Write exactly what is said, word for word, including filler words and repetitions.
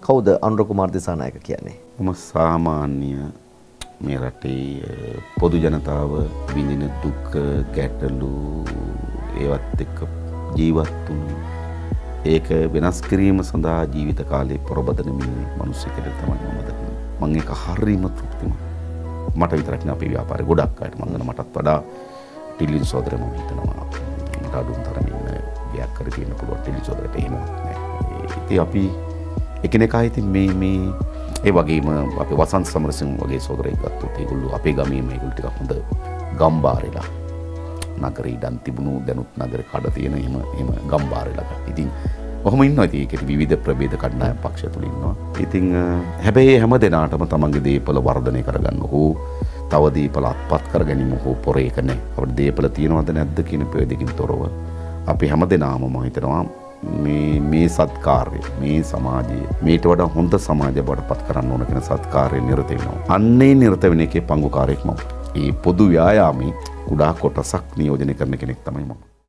කවුද අනුර කුමාර දිසානායක කියන්නේ? මම සාමාන්‍ය මේ රටේ පොදු ජනතාව විඳින දුක් ගැටලු ඒවත් එක්ක ජීවත් වුණු ඒක වෙනස් කිරීම සඳහා ජීවිත කාලේ පොරබදන මේ මිනිස්සු කෙනෙක් තමයි මම දකින්නේ. මම ඒක හරිම තෘප්තිමත්. මට විතරක් නෙවෙයි අපේ ව්‍යාපාරේ ගොඩක් අයට මම දන්න මටත් වඩා ටිලින් සෝදරම මම හිතනවා මට අඩුම තරමින් ගියක් කර තියෙන පුළුවන් ටිලින් සෝදරට එහෙමවත් නෑ. ඉතින් අපි එකිනෙකා ඉතින් මේ මේ ඒ වගේම අපේ වසන්ත සමරසිංහ වගේ සෝදරයෙක් ගත්තොත් ඒගොල්ලෝ අපේ ගමේ මේගොල්ලෝ ටිකක් හොඳ ගම්බාරේලා නගරේ ඉඳන් තිබුණු දැනුත් නගරේ කඩ තියෙන එහෙම එහෙම ගම්බාරේලා. ඉතින් ඔහොම ඉන්නවා. ඉතින් ඒකේ විවිධ ප්‍රභේද කණ්ඩායම් පක්ෂ තුල ඉන්නවා. ඉතින් හැබැයි හැම දෙනාටම තමන්ගේ දේපල වර්ධනය කරගන්න හෝ තව දේපල අත්පත් කර ගැනීම හෝ පොරේක නැහැ. අපිට දේපල තියනවද නැද්ද කියන ප්‍රවේදකින් තොරව අපි හැම දෙනාම මම හිතනවා මේ මේ සත්කාරය මේ සමාජයේ මේට වඩා හොඳ සමාජයක් බවට පත් කරන්න ඕන කියන සත්කාරයේ නිරත වෙනවා. අන්නේ නිරත වෙන එකේ පංගුකාරයෙක් මම. මේ පොදු ව්‍යායාමයේ කුඩා කොටසක් නියෝජනය කරන කෙනෙක් තමයි මම.